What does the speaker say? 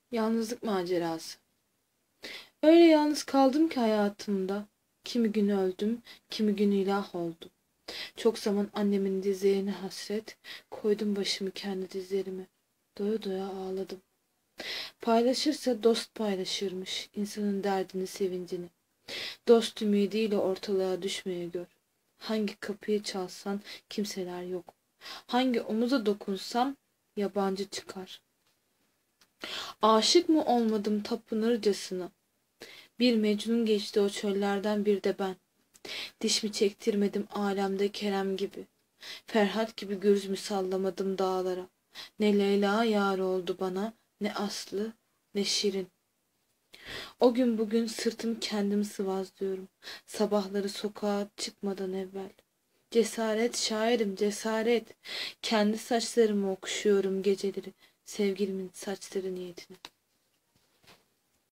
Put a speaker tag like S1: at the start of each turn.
S1: Yalnızlık macerası. Öyle yalnız kaldım ki hayatımda. Kimi gün öldüm, kimi gün ilah oldum. Çok zaman annemin dizlerine hasret, koydum başımı kendi dizlerime. Doya doya ağladım. Paylaşırsa dost paylaşırmış insanın derdini, sevincini. Dost ümidiyle ortalığa düşmeye gör. Hangi kapıyı çalsan kimseler yok. Hangi omuza dokunsam yabancı çıkar. Aşık mı olmadım tapınırcasına? Bir Mecnun geçti o çöllerden bir de ben. Diş mi çektirmedim alemde Kerem gibi. Ferhat gibi gürz mü sallamadım dağlara. Ne Leyla yar oldu bana, ne Aslı, ne Şirin. O gün bugün sırtım kendim sıvazlıyorum. Sabahları sokağa çıkmadan evvel. Cesaret şairim cesaret. Kendi saçlarımı okşuyorum geceleri. Sevgilimin saçları niyetine.